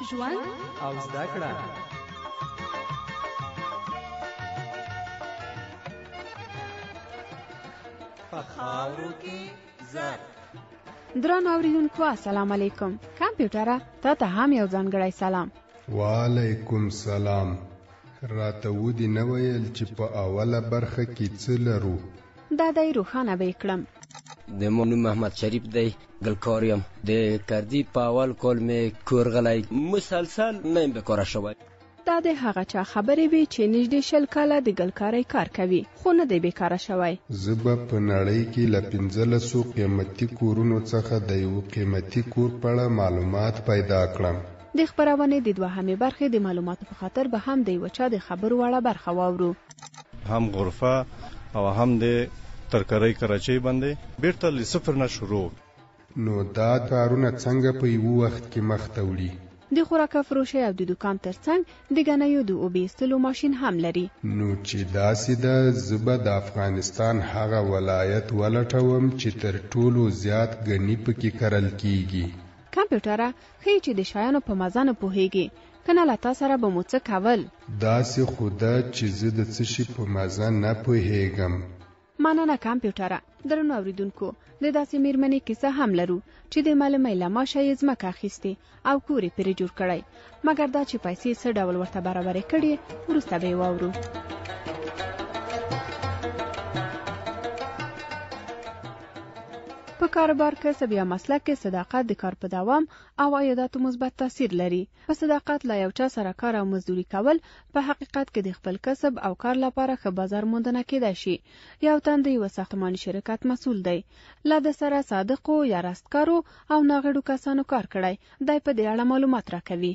ژوند او زده کړه. په خاورو کې زر. درنو اوریدونکو السلام علیکم. کمپیوټره تا ته هم یو ځانګړی سلام. وعلیکم سلام. راته ودی نه ویل چې په اوله برخه کې څه لرو. دا دی روښانه به کړم. د مونږ محمد شریف دی ګلکاریم د کردی په اول کال می کورغلی مسلسل نیم بکاره شوی. دا د هغه چا خبرې وي چې نږدې 20 کاله د ګلکارۍ کار کوي خو نه دی بیکاره شوی. زه به په نړۍ کې له 1500 قیمتي کورونو څخه د یو قیمتي کور په اړه معلومات پیدا کړم. د خبرونې د دوهمې برخې د معلوماتو په خاطر به هم د یو چا د خبرو وړه برخه واورو. هم غرفه او هم د ترکارۍ کراچۍ باندې بیرته له صفر نه شروع. نو دا کارونه څنګه په یو وخت کې مخ ته وړي؟ د خوراک فروشي او د دکان ترڅنګ د غنیو د اوبېستلو ماشين هم لري. نو چې داسې ده زبه د افغانستان هغه ولایت ولټوم چې تر ټولو زیات غنی پکې کرل کیږي. کمپیوټره خې چې د شایانو په مزانه پوهیږي کنه لتا سره به مو څه کول. داسې خدا چې زه د څه شي په مزه نه پوهیږم. مننه کمپیوټره. درنو اوریدونکو د داسې میرمنې کیسه هم لرو چې د معلومه لماشه یې ځمکه اخیستې او کورې پرې جوړ کړی مګر دا چې پیسې څه ډول ورته برابرې کړي وروسته به یې واورو. په کاروبار کسب یا مسلک کې صداقت د کار په دوام او عایداتو مثبت تاثیر لري. په صداقت لا یو چا سره کار او مزدوري کول په حقیقت کې د خپل کسب او کار لپاره ښه بازار موندنه کېدای شي. یو تن د یو ساختماني شرکت مسؤل دی. لا د سره صادقو یا راستکارو او ناغړو کسانو کار کړی دی په دې اړه معلومات راکوي.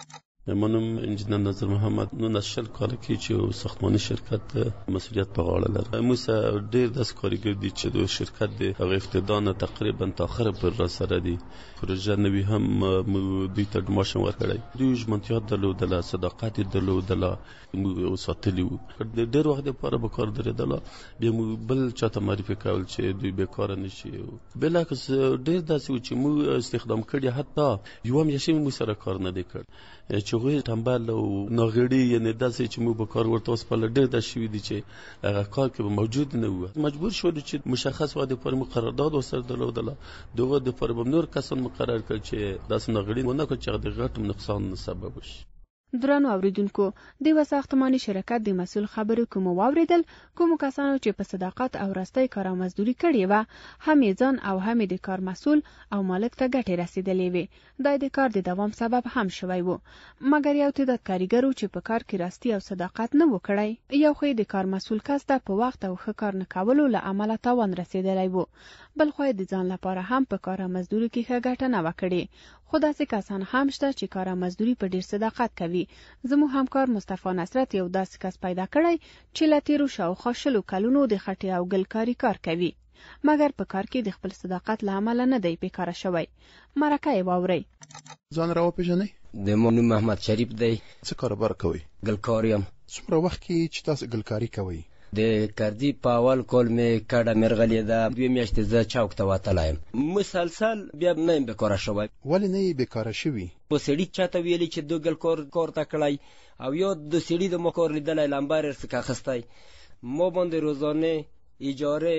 منم انجینر نظر محمد 19 کال کې چې ساختماني شرکت مسؤلیت په غاړه لري. موږ ډېر داس کارګر دي چې د شرکت د هغه ابتدا نه تقریبا تر اخره پر را سره دي. پروژه نوی هم دوی ته ماشین ورکړی. دوی ژمنتیا درلودله، صداقت درلودله، موږ ساتلی وو. ډېر وخت لپاره به کار درېدله بیا موږ بل چاته معرفي کول چې دوی بیکاره نشي. بلکس ډېر داسې و چې موږ استخدام کړي حتی یو هم یې موږ سره کار نه دی کړ چې غوی تنبل او ناغړي یعنی داسې چې موږ به کار ورته اوس په ډېر د شوي دي چې هغه کار کې موجود نه و. مجبور شو چې مشخص واده پر مقررات وسره درلودله. دغه د پر نور کسان مقرر کړ چې داسې ناغړي ونه کړ چې د غټ نقصان سبب شي. درنو اوریدونکو د وساختماني شرکت د مسؤل خبرو کوم واوریدل کوم کسانو چې په صداقت او راستۍ کار او مزدوري کړې و هم ځان او هم د کار مسؤل او مالک ته ګټه رسیدلې وي. دا د کار د دوام سبب هم شوی وو. مګر یو تعداد کاریګرو چې په کار کې راستي او صداقت نه وکړي یو خو د کار مسؤل کس ته په وخت او ښه کار نه کولو له امله تاوان رسیدلی وو. بل خو د ځان لپاره هم په کار او مزدوري کې ښه ګټه نه وکړي. خو داسې کسان هم شته چې کار او مزدوري په ډیر صداقت کوي. زموږ همکار مصطفی نصرت یو داسې کس پیدا کړی چې له تیرو شاوخوا 20 کلونو د خټې او ګلکاري کار کوي مګر په کار کې د خپل صداقت له امله نه دی بیکاره شوی. مرکه یې واورئ. ځان راوپېژنئ. د مونږ محمد شریف دی څه کاروبار کوئ؟ ګلکاریم. څومره وخت کې چې تاسو ګلکاري کوئ؟ د کردی په اول کال می کډه مرغلی ده 2 میاشتې زه چوک ته وتلایم مسلسل بیا نه یم بیکاره شوی. ولې نه یې بیکاره شوي؟ په سړي چاته ویلي چې دو ګلکار ته کړی او یا د سړي د مکار لیدلی لمبر یې څخه اخیستی ما باندې روزانه اجاره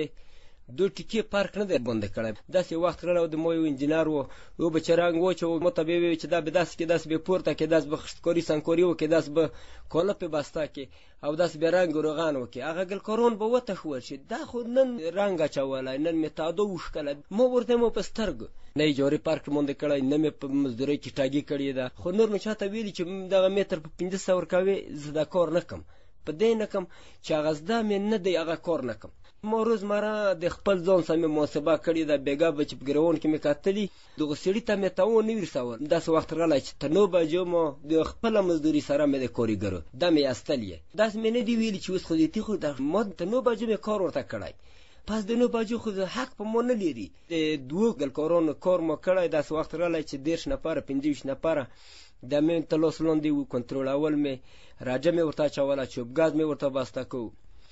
2 ټکي فرق نه دی باندې کړی. داسې وخت راغلی د ما یو انجینر و او به چې رنګ واچوه ما ته به ویل چې دا به داسې کې داسې به پورته کې داسې به خشتکاري سنکاري وکړي داسې به کاله پې بسته کې او داسې به رنګ روغن وکړي. هغه ګلکاران به وتښول شي دا خو نن رنګ اچولی نن مې تاده وښکله ما ورته مو په سترګو نه اجارې فرق باندې کړی نه مې په مزدورۍ کې ټاګي کړې ده. خو نور مې چاته ویلي چې دغه متر په 500 ورکوې زه دا کار نه کم په دې نه کم چې هغه زده مې نه دی هغه کار نه کم. ما روزمره د خپل ځان سمې محاسبه کړې ده. بیګا به چې په ګریوان کې مې کتلي دغه سړي ته مې تاوان نه ورسول. داسې وخت راغلی چې تر 9 بجو ما د خپله مزدوري سره مې د کارګرو دا مې ایستل یې داسې مې نه دي ویلي چې اوس خو دې خو ما تر 9 بجو مې کار ورته کړی پس د 9 بجو خو حق په ما نه لري. د 2 ګلکارانو کار ما کړی. داسې وخت راغلی چې 10 نفره 15 نفره د مې ته لاس لاندې و کنټرول اول مې راجه مې ورته اچوله چوبګاز مې ورته بسته کو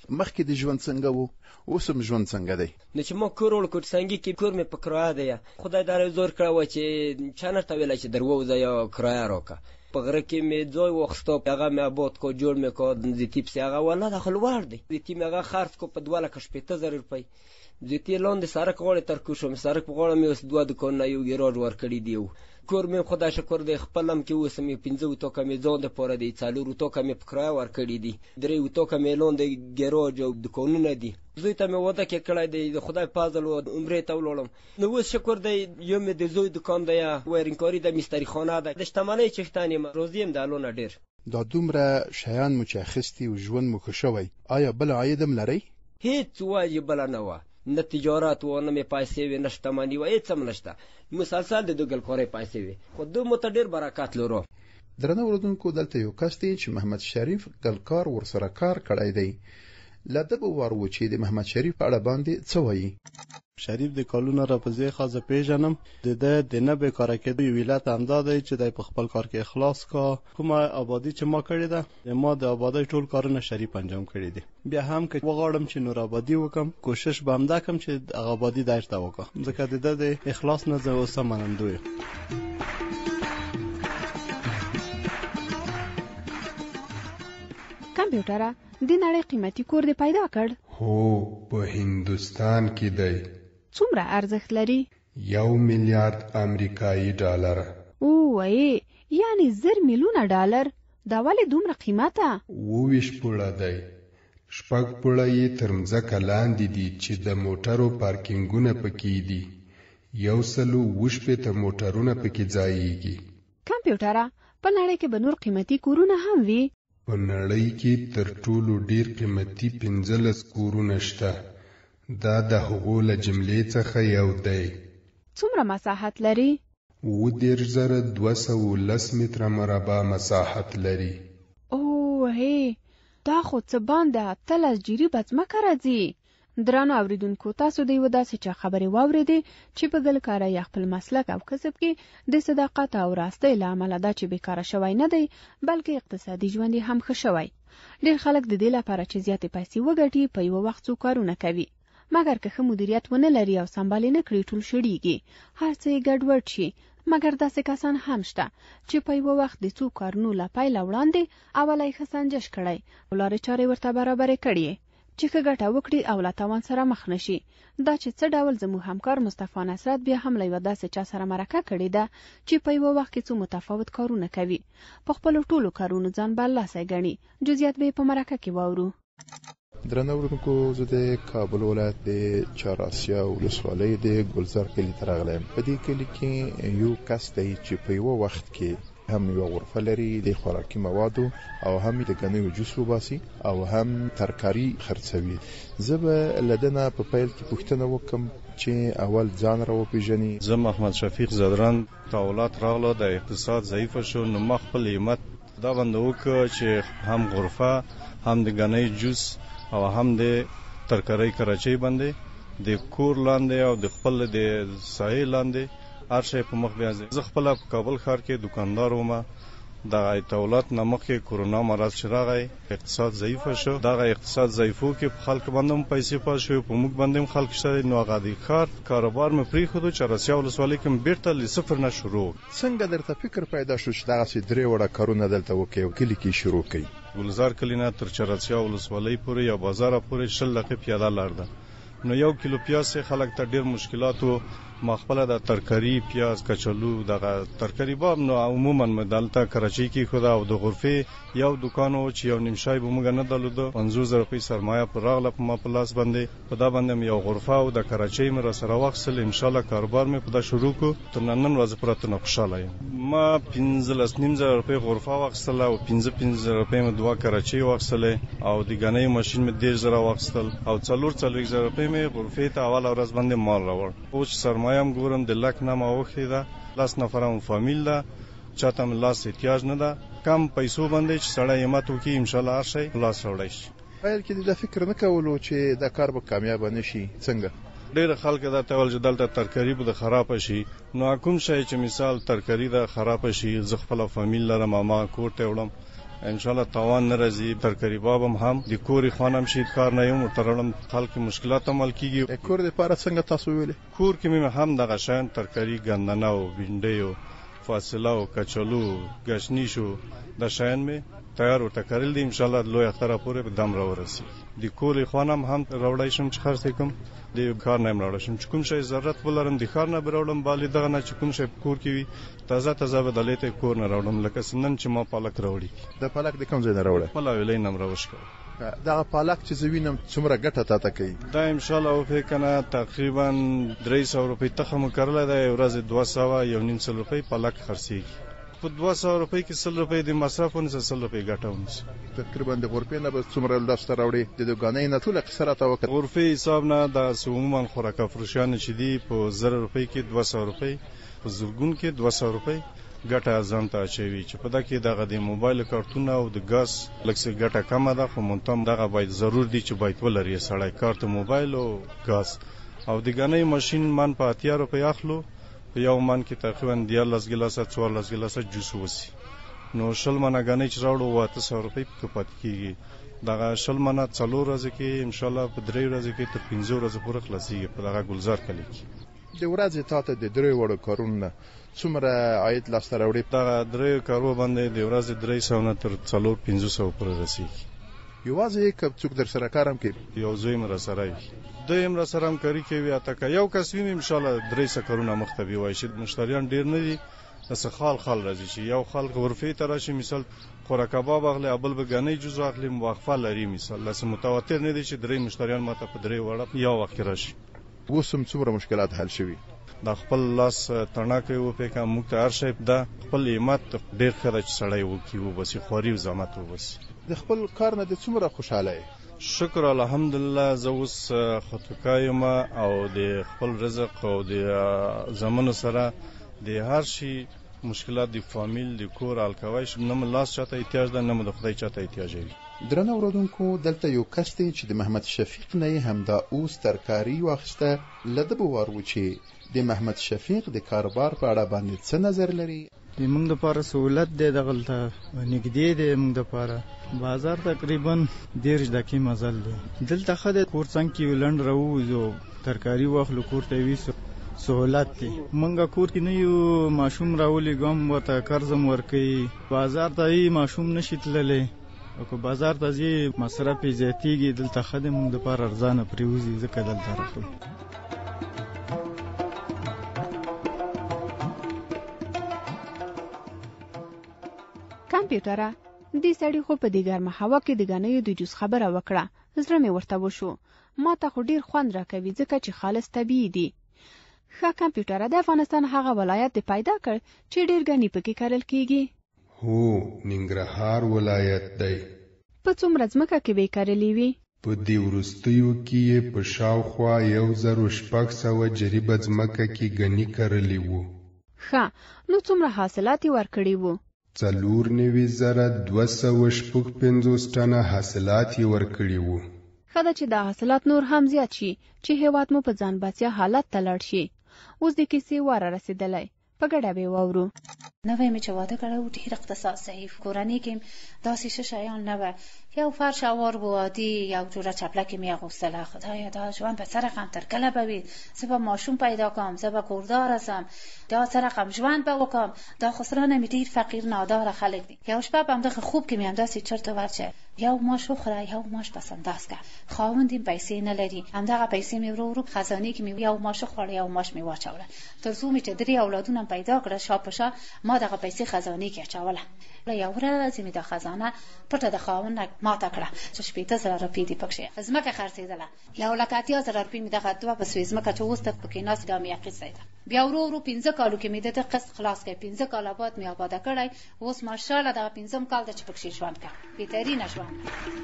مخکې د ژوند څنګه وو اوس هم ژوند څنګه دی؟ نو چې ما کور وړ کوټسنګي کې کور مې په کرایه دی خدای دار زور کړو چې چا نه تا ویل چې درووځه یا کرایه راکا په غره کې مې ځای وخستو هغه مې آباد کو جوړ مې کو د تیپ سي هغه ولا داخل ور دی د تیپ هغه خرڅ کو په 2,50,000 روپۍ د تیپ لاندې سرک غوړې تر کوشم سرک په غوړه مې اوس 2 دکان یو ګراج ور کړی دیو کور مې خدای شکر دی خپلم کې اوس مې 15 تو کمې ځان د پوره دی 4 تو کمې په کرایه ور کړی دی 3 تو کمې لاندې ګراج او دکانونه دي زوی ته مې ودا کې کړای دی د خدای فضل او عمره ته ولولم نو اوس شکر دی یو مې د زوی دکان دی وایرینګ کاری د مستری خانه ده د شتمنۍ چښتانې ما روزیم د الونه ډیر دا دومره شیان مو چې اخیستي او ژوند مو ښه شوی آیا بل عاید هم لرئ؟ هیڅ وایي بل نه و نه تجارت و نه مې پیسې وې نه شتمني و هیڅ هم نشته مسلسل د دوګل کورې پیسې وې خو دوی مو ته ډېر برکت لرو درنه اوریدونکو دلته یو کس دی چې محمد شریف ګلکار ورسره کار کړی دی له ده به وارو چې د محمد شریف په اړه باندې څه وایي. شریف د کالونه را په ځای خاصه پیژنم د نه به کار کېدو یو علت همدا دی چې د خپل کار کې اخلاص کا کومه آبادی چې ما کړې ده ما د آبادی ټول کارونه شریف انجام کړی دي بیا هم که وغواړم چې نور آبادی وکم کوشش به همدا کوم چې آبادی درته وکم ځکه د اخلاص نه زه اوسه منندوی کمپیوټر د نړۍ قیمتي کور دی پیدا کړ هو په هندوستان کې دی څومره ارزښت لري 1 میلیارډ امریکایي ډالر او وای یعنی 10 میلیونه ډالر دا ولې دومره قیمته 20 پوړه دی شپږ پوړه یې تر مځکه لاندې دي چې د موټرو پارکینګونه پکې دي 120 موټرونه پکې ځایږي کمپیوټر په نړۍ کې به نور قیمتي کورونه هم وي په نړۍ کې تر ټولو ډیر قیمتي 15 کورونه شته دا د هغو له جملې څخه یو دی څومره مساحت لري 10210 متره مربع مساحت لري او هی دا خو څه باندې 13 جری بځمکه راځي درانو اوریدونکو تاسو د یو داسې چا خبرې واورېدې چې په ګلکارۍ یا خپل مسلک او کسب کې د صداقت او راستۍ له امله دا چې بیکاره شوی نه دی بلکې اقتصادي ژوند هم ښه شوی ډېر خلک د دې لپاره چې زیاتې پیسې وګټي په یو وخت څو کارونه کوي مګر که ښه مدیریت ونه لري او سمبال نه کړي ټول شړیږي هر څه یې ګډوډ شي مګر داسې کسان هم شته چې په یو وخت د څو کارونو له پیله وړاندې اولی ښه سنجش کړی او لارې چارې ورته برابرې کړي چې ښه ګټه وکړي او له تاوان سره مخ نشي دا چې څه ډول زموږ همکار مصطفی نصرت بیا هم له یوه داسې چا سره مرکه کړې ده چې په یوه وخت کې څو متفاوت کارونه کوي په خپلو ټولو کارونو ځان برلاسی ګڼي جزئیات به یې په مرکه کې واورو درنه اوریدونکو زه د کابل ولایت د چهاراسیا ولسوالۍ د ګلزار کلي ته راغلی په دې کلي کې یو کس دی چې په یوه وخت کې هم یو غرفه لري د خوراکي موادو او هم د ګنیو جوس وباسي او هم ترکاري خرڅوي زه به له ده نه په پیل کې پوښتنه وکړم چې اول ځان را وپېژني زه محمد شفیق زدران تحولات راغله د اقتصاد ضعیفه شو نو ما خپل همت دا باندې وکړ چې هم غرفه هم د ګنیو جوس او هم د ترکاري کراچۍ باندې د کور لاندې او د خپل د سایه لاندې هر شی په مخ بیا زه خپل په کابل ښار کې دکاندار وم د ایتولات نامه کې کورونا مرض شراغی اقتصاد ضعیف شو دا اقتصاد ضعیفو کې خلک باندې پیسې پاس شو په موږ باندې خلک شته نو غادي کاروبار مې پری خو د چرسیا ولسوالۍ کې بیرته ل صفر نه شروع څنګه درته فکر پیدا شو چې دغه سي درې وړه کارونه دلته وکي او کلی کې شروع کړي ګلزار کلینا تر چرسیا ولسوالۍ پورې یا بازار پورې 10 دقیقې پیاده لار ده نو 1 کیلو پیاز خلک ته ډیر مشکلاتو مخبله د ترکاری پیاز کچالو دغه ترکاری باب نو عموما مدالته کراچۍ کې خدا او د غرفه یو دکانو چې یو نیمشای به موږ نه دلو 50000 روپۍ سرمایه پر راغله په ما پلاس باندې په دا باندې یو غرفه او د کراچۍ مې را سره وښل ان شاء الله کاروبار مې په دا شروع کو تر نن ورځ پرته نه خوشاله یم ما 15000 روپۍ غرفه وښل او 15000 روپۍ مې دوا کراچۍ وښل او د غنۍ ماشين مې 10000 وښل او 44000 روپۍ مې غرفه ته اول ورځ باندې مال راوړ او سرمایه یم ګورم د لک نامه وخی ده لاس نفرم فامیل ده چاته م لاس احتیاج نه ده کم پیسو باندې چې سړی همت وکړي ان شاء الله هر شی لاس وړي شي پیل کې د فکر نه کولو چې دا کار به کامیاب نشي څنګه ډېر خلک دا تول جدل ته ترکاری به خراب شي نو کوم شی چې مثال ترکاری دا خراب شي ز خپل فامیل لره ماما کوټه وړم ان شاء الله تاوان نه راځي. ترکاری بابم هم د کوري خانم شي کار نه یم ترلم خلک مشکلات عمل کیږي. کور د پاره څنګه تاسو ویلې؟ کور کې مې هم دغه شان ترکاری ګندنه او بینډي او فاصله او کچالو گشنیشو د شان می تیار او تکرل دي. ان شاء الله لوی اختر پورې به دم را ورسی. د کور خانم هم راوړای شم چې خرڅ کوم د کار نه مړ شم چې کوم شی ضرورت ولرم د کار نه براوړم بالي دغه نه چې کوم شی کور کې وي تازه تازه بدلېته کور نه راوړم لکه سنن چې ما پالک راوړي. د پالک د کوم ځای نه راوړل؟ ملا ویلې نم راوښ کو. دا پالک چې زوینم څومره ګټه تا ته کوي؟ دا ان شاء الله او کنه تقریبا 300 روپۍ تخم کړل دا ورځ 200 یو نیم سل روپۍ پالک خرڅيږي. په 200 روپۍ کې 100 روپۍ د مصرف ونس 100 روپۍ ګټه ونس. تقریبا د غرفې نه به څومره لاسته راوړي د دوګانې نه ټول اکثره تا وکړه. غرفې حساب نه د عموما خوراک فروشان چې دی په 0 روپۍ کې 200 روپۍ په زرګون کې 200 روپۍ ګټه ځان ته اچوي چې په دغه دغه د موبایل کارتونه او د ګاز لکه ګټه کمه ده خو مونږ دغه باید ضرور دي چې باید ولري سړی کارت موبایل او ګاز او د غنۍ ماشين من په 80 روپۍ اخلو یو من کې تقریبا 14 ګلاسه 14 ګلاسه جوس وسی. نو شل منه غنۍ چې راوړو 800 روپۍ په پات کېږي. دغه شل منه 4 ورځې کې ان شاء الله په 3 ورځې کې تر 15 ورځې پورې خلاصيږي په دغه گلزار کلی کې. د ورځې تاته د 3 وړو کارونه څومره عاید لاسته راوړي؟ دغه 3 کارو باندې د ورځې 300 نه تر 400-500 پورې رسیږي. یوازې کب څوک در سره کارم کوي؟ یو زویم را سره وي. دویم را سره هم کاری کوي اته یو کس ویم ان شاء الله 300 کارونه مختبي وای شي. مشتریان ډیر نه دي اس خال راځي چې یو خلک غرفې ته راشي مثال خوراک کباب اغلی ابل به غنۍ جز اخلي موقفه لري مثال لاسه متواتر نه دي چې 3 مشتریان ماته په 3 وړه یو وخت راشي. وسم څومره مشکلات حل شوي؟ د خپل لاس تڼاکې و په کوم مختار شي د خپل ایمت ډیر خرج سړی وکي و بس خوري و زحمت و بس د خپل کار نه د څومره خوشاله؟ شکر الحمدلله زه اوس خطوکایم او د خپل رزق او د زمونو سره د هر شي مشکلات د فامیل د کور الکوایش نم لاس چاته احتیاج ده نم د خدای چاته احتیاج وي. درنه اوردونکو دلته یو کس دی چې د محمد شفیق نه هم دا اوس ترکاری واخسته لده بوار و چې د محمد شفیق د کاروبار په اړه باندې څه نظر لري؟ موږ د لپاره سہولت دی دغلته نږدې دی موږ د لپاره بازار تقریبا 10 دقیقې مزل دی دلته خدای کور څنګه کې ولند راوځو ترکاری واخلو کور ته وی سہولت دی. منګه کور کې نه یو ماشوم راولې ګم ورته قرضم ورکي بازار ته یې ماشوم نشي تللی او که بازار ته ځي مصرف یې زیاتېږي دلته خدای موږ د لپاره ارزانه پریوزي ځکه دلته راغلو. کمپیوټره دې سړی خو په دې ګرمه هوا کې د غنیو د جوس خبره وکړه. زړه مې ورته وشو. ما ته خو ډیر خوند راکوي ځکه چې خالص طبیعي دي. ښه کمپیوټره د افغانستان هغه ولایت دی پیدا کړ چې ډیر غنی پکې کرل کیږي. هو ننګرهار ولایت دی. په څومره ځمکه کې به کرلې وي؟ په دې وروستیو کې په شاوخوا 1600 جریبه ځمکه کې غنی کرلې وو. ښه نو څومره حاصلات ورکړي وو؟ 4,250 ټنه حاصلات ورکړي وو. خدا چې دا حاصلات نور هم زیات شي چې هیواد مو په ځان بچیا حالت ته لاړ شي. اوس د کیسې واره رسیدلای په ګډه به واورو. نوې مې چې واده کړو ډېر اقتصاد ضعیف کورنۍ کې داسې شیان نه و. یو فرش اوار و عادي یو جوړه چپلکې مې اغوستله. خدایا دا ژوند به څه رقم تر کله به وي؟ زه به ماشوم پیدا کوم زه به کوردار شم دا څه رقم ژوند به وکم. دا خسرانه مې ډېر فقیر نادار خلک دي. یو شپه په همدغه خوب کې مې همداسې چرته ورچه یو ماش وخوره یو ماش پس انداز که خاوند این پیسې نه لري. همدغه پیسې مې ورو ورو خزانې کې مې یو ماش وخوړه یو ماش مې واچوله تر څو مې چې 3 اولادونه پیدا کړه. شا په شا ما دغه پیسې خزانې کې اچوله. یو ورځ مې د خزانه پټه د خاوند ماته کړه چې 80,000 روپۍ دې پکښې ځمکه خرڅېدله. 1,80,000 روپۍ مې دغه 2 په سوې ځمکه چې اوس ته پکې ناست دا مې اخیستی ده. بیا ورو ورو 15 کالو کې مې د قسط خلاص کړی. 15 کاله بعد مې آباده کړی. اوس ماشاءالله دغه 15 کال ده چې پکښې ژوند کوم بهترینه ژوند.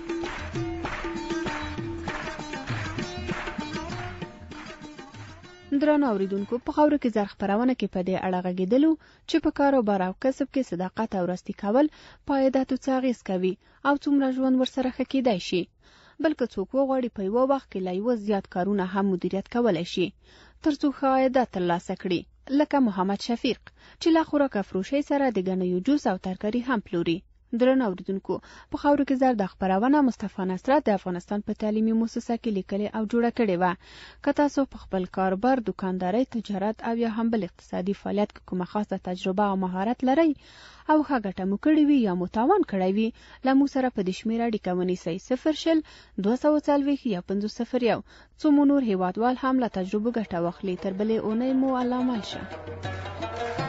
درنو اوریدونکو په خاورو کې زر خپرونه کې په دې اړه غږیدلو چې په کاروبار او کسب کې صداقت او راستي کول پایداتو څه اغېز کوي او څومره ژوند ورسره ښه کېدای شي. بلکې څوک وغواړي په یوه وخت کې لا یوه زیات کارونه هم مدیریت کولی شي تر څو ښه عایدات ترلاسه کړي. لکه محمد شفیق چې له خوراک فروشۍ سره د غنیو جوس او ترکاري هم پلوري درنو اوریدونکو په خاورو کې زر د خبرونه مصطفی نصرت د افغانستان په تعلیمي مؤسسه کې لیکلې او جوړه کړې و. که تاسو په خپل کاروبار، دکانداري، تجارت او یا هم بل اقتصادي فعالیت کې کومه خاصه تجربه او مهارت لرئ او ښه ګټه مو کړې وي یا مو تاوان کړی وي، له موږ سره په دې شمېر اړیکه ونیسئ 0 240 یا 501 څو مو نور هیوادوال هم له تجربو ګټه واخلي. تر بلې اونۍ مو الله مل شه.